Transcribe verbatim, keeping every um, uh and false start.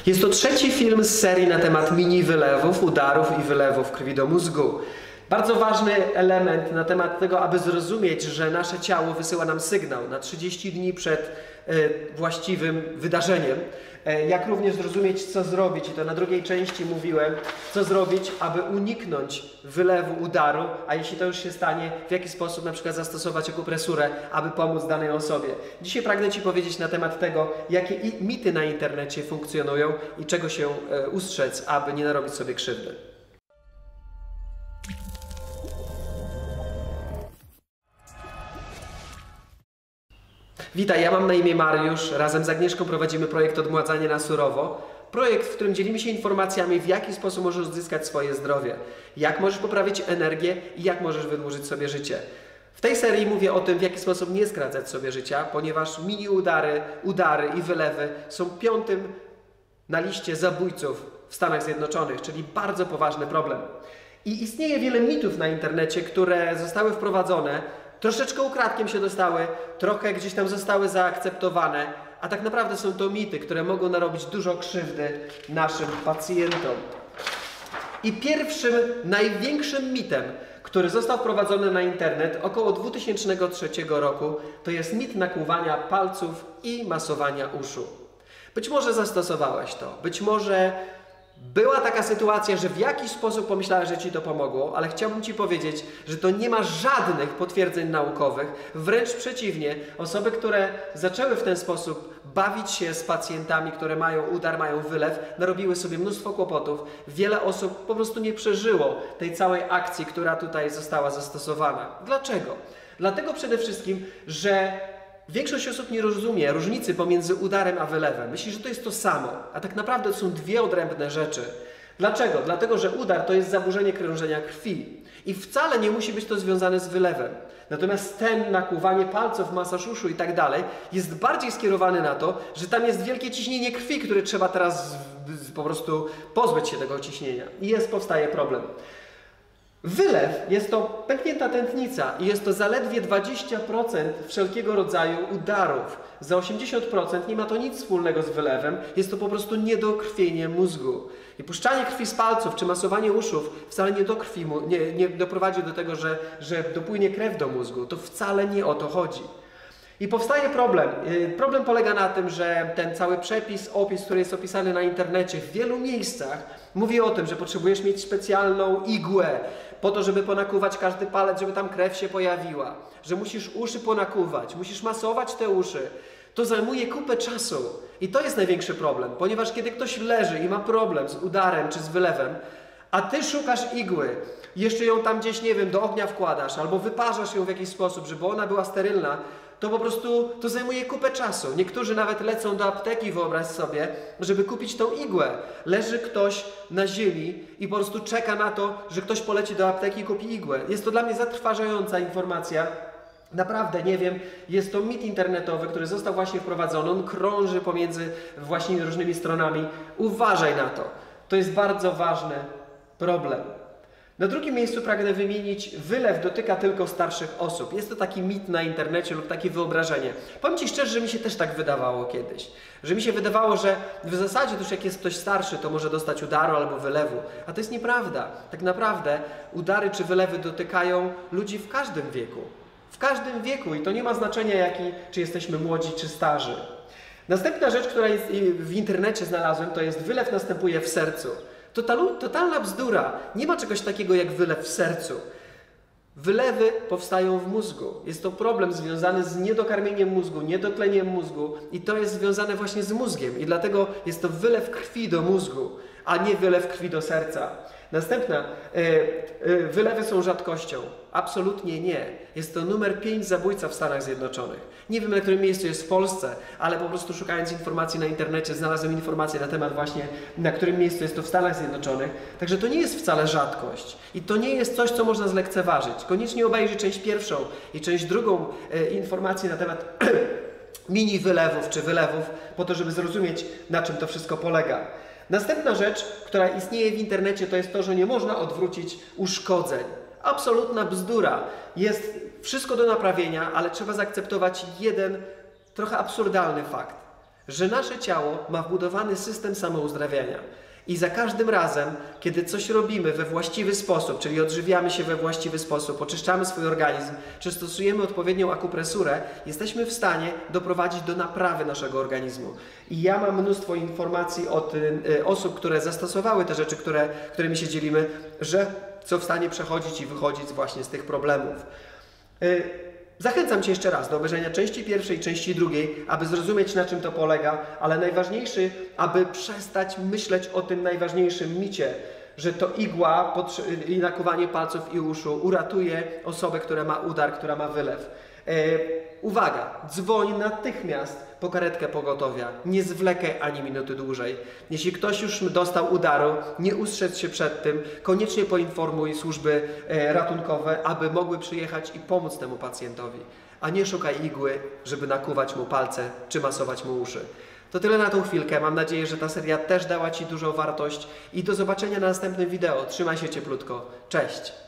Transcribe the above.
Jest to trzeci film z serii na temat mini wylewów, udarów i wylewów krwi do mózgu. Bardzo ważny element na temat tego, aby zrozumieć, że nasze ciało wysyła nam sygnał na trzydzieści dni przed y, właściwym wydarzeniem. Y, jak również zrozumieć, co zrobić, i to na drugiej części mówiłem, co zrobić, aby uniknąć wylewu, udaru, a jeśli to już się stanie, w jaki sposób na przykład zastosować akupresurę, aby pomóc danej osobie. Dzisiaj pragnę Ci powiedzieć na temat tego, jakie mity na internecie funkcjonują i czego się y, ustrzec, aby nie narobić sobie krzywdy. Witaj, ja mam na imię Mariusz. Razem z Agnieszką prowadzimy projekt Odmładzanie na surowo. Projekt, w którym dzielimy się informacjami, w jaki sposób możesz odzyskać swoje zdrowie, jak możesz poprawić energię i jak możesz wydłużyć sobie życie. W tej serii mówię o tym, w jaki sposób nie skracać sobie życia, ponieważ mini udary, udary i wylewy są piątym na liście zabójców w Stanach Zjednoczonych, czyli bardzo poważny problem. I istnieje wiele mitów na internecie, które zostały wprowadzone, troszeczkę ukradkiem się dostały, trochę gdzieś tam zostały zaakceptowane, a tak naprawdę są to mity, które mogą narobić dużo krzywdy naszym pacjentom. I pierwszym, największym mitem, który został wprowadzony na internet około dwa tysiące trzeciego roku, to jest mit nakłuwania palców i masowania uszu. Być może zastosowałeś to, być może była taka sytuacja, że w jakiś sposób pomyślałeś, że Ci to pomogło, ale chciałbym Ci powiedzieć, że to nie ma żadnych potwierdzeń naukowych. Wręcz przeciwnie, osoby, które zaczęły w ten sposób bawić się z pacjentami, które mają udar, mają wylew, narobiły sobie mnóstwo kłopotów. Wiele osób po prostu nie przeżyło tej całej akcji, która tutaj została zastosowana. Dlaczego? Dlatego przede wszystkim, że większość osób nie rozumie różnicy pomiędzy udarem a wylewem. Myśli, że to jest to samo, a tak naprawdę to są dwie odrębne rzeczy. Dlaczego? Dlatego, że udar to jest zaburzenie krążenia krwi i wcale nie musi być to związane z wylewem. Natomiast ten nakłuwanie palców, masaż uszu i tak dalej jest bardziej skierowany na to, że tam jest wielkie ciśnienie krwi, które trzeba teraz po prostu pozbyć się tego ciśnienia i jest, powstaje problem. Wylew jest to pęknięta tętnica i jest to zaledwie dwadzieścia procent wszelkiego rodzaju udarów. Za osiemdziesiąt procent nie ma to nic wspólnego z wylewem, jest to po prostu niedokrwienie mózgu. I puszczanie krwi z palców czy masowanie uszów wcale nie, do krwi, nie, nie doprowadzi do tego, że, że dopłynie krew do mózgu. To wcale nie o to chodzi. I powstaje problem. Problem polega na tym, że ten cały przepis, opis, który jest opisany na internecie w wielu miejscach, mówi o tym, że potrzebujesz mieć specjalną igłę po to, żeby ponakuwać każdy palec, żeby tam krew się pojawiła, że musisz uszy ponakuwać, musisz masować te uszy. To zajmuje kupę czasu i to jest największy problem, ponieważ kiedy ktoś leży i ma problem z udarem czy z wylewem, a Ty szukasz igły, jeszcze ją tam gdzieś, nie wiem, do ognia wkładasz albo wyparzasz ją w jakiś sposób, żeby ona była sterylna, to po prostu to zajmuje kupę czasu. Niektórzy nawet lecą do apteki, wyobraź sobie, żeby kupić tą igłę. Leży ktoś na ziemi i po prostu czeka na to, że ktoś poleci do apteki i kupi igłę. Jest to dla mnie zatrważająca informacja. Naprawdę nie wiem, jest to mit internetowy, który został właśnie wprowadzony. On krąży pomiędzy właśnie różnymi stronami. Uważaj na to. To jest bardzo ważny problem. Na drugim miejscu pragnę wymienić, wylew dotyka tylko starszych osób. Jest to taki mit na internecie lub takie wyobrażenie. Powiem Ci szczerze, że mi się też tak wydawało kiedyś. Że mi się wydawało, że w zasadzie to już jak jest ktoś starszy, to może dostać udaru albo wylewu. A to jest nieprawda. Tak naprawdę udary czy wylewy dotykają ludzi w każdym wieku. W każdym wieku i to nie ma znaczenia, jaki, czy jesteśmy młodzi czy starzy. Następna rzecz, która jest w internecie znalazłem, to jest wylew następuje w sercu. Totalna bzdura. Nie ma czegoś takiego jak wylew w sercu. Wylewy powstają w mózgu. Jest to problem związany z niedokarmieniem mózgu, niedotleniem mózgu i to jest związane właśnie z mózgiem i dlatego jest to wylew krwi do mózgu, a nie wylew krwi do serca. Następna. Wylewy są rzadkością. Absolutnie nie. Jest to numer pięć zabójca w Stanach Zjednoczonych. Nie wiem, na którym miejscu jest w Polsce, ale po prostu szukając informacji na internecie znalazłem informację na temat właśnie, na którym miejscu jest to w Stanach Zjednoczonych. Także to nie jest wcale rzadkość. I to nie jest coś, co można zlekceważyć. Koniecznie obejrzyj część pierwszą i część drugą e, informacji na temat mini wylewów czy wylewów, po to, żeby zrozumieć, na czym to wszystko polega. Następna rzecz, która istnieje w internecie, to jest to, że nie można odwrócić uszkodzeń. Absolutna bzdura. Jest wszystko do naprawienia, ale trzeba zaakceptować jeden trochę absurdalny fakt. że nasze ciało ma wbudowany system samouzdrawiania. I za każdym razem, kiedy coś robimy we właściwy sposób, czyli odżywiamy się we właściwy sposób, oczyszczamy swój organizm, czy stosujemy odpowiednią akupresurę, jesteśmy w stanie doprowadzić do naprawy naszego organizmu. I ja mam mnóstwo informacji od y, osób, które zastosowały te rzeczy, które, którymi się dzielimy, że są w stanie przechodzić i wychodzić właśnie z tych problemów. Y, Zachęcam Cię jeszcze raz do obejrzenia części pierwszej i części drugiej, aby zrozumieć, na czym to polega, ale najważniejszy, aby przestać myśleć o tym najważniejszym micie, że to igła i nakuwanie palców i uszu uratuje osobę, która ma udar, która ma wylew. E, uwaga, dzwoń natychmiast po karetkę pogotowia. Nie zwlekaj ani minuty dłużej. Jeśli ktoś już dostał udaru, nie ustrzec się przed tym, koniecznie poinformuj służby e, ratunkowe, aby mogły przyjechać i pomóc temu pacjentowi. A nie szukaj igły, żeby nakuwać mu palce czy masować mu uszy. To tyle na tą chwilkę. Mam nadzieję, że ta seria też dała Ci dużą wartość i do zobaczenia na następnym wideo. Trzymaj się cieplutko. Cześć!